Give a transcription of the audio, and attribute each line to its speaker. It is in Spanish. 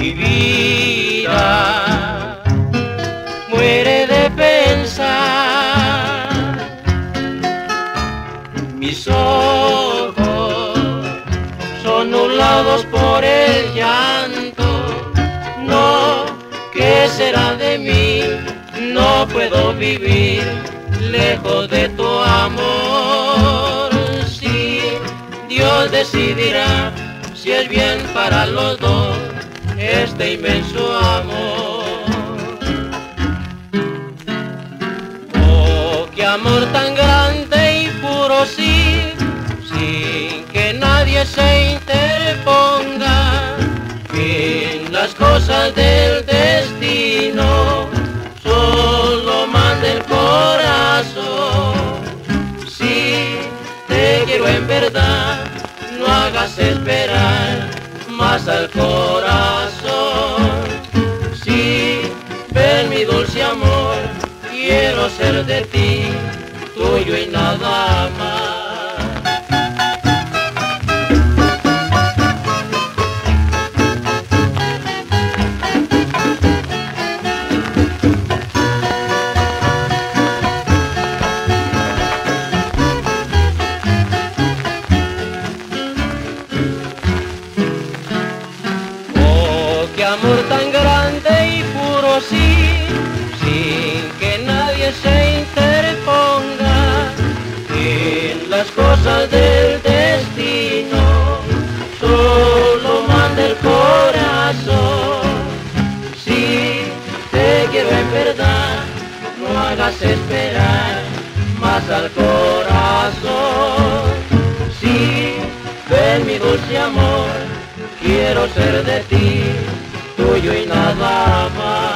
Speaker 1: Mi vida muere de pensar, mis ojos son nublados por el llanto. No, ¿qué será de mí? No puedo vivir lejos de tu amor. Si Dios decidirá si es bien para los dos este inmenso amor. Oh, qué amor tan grande y puro, sí, sin que nadie se interponga. En las cosas del destino solo manda el corazón. Si te quiero en verdad, no hagas esperar más al corazón. Si ven mi dulce amor, quiero ser de ti, tuyo y nada más. Qué amor tan grande y puro, sí, sin que nadie se interponga. En las cosas del destino solo manda el corazón. Si te quiero en verdad, no hagas esperar más al corazón. Si ven mi dulce amor, quiero ser de ti, tuyo y nada más.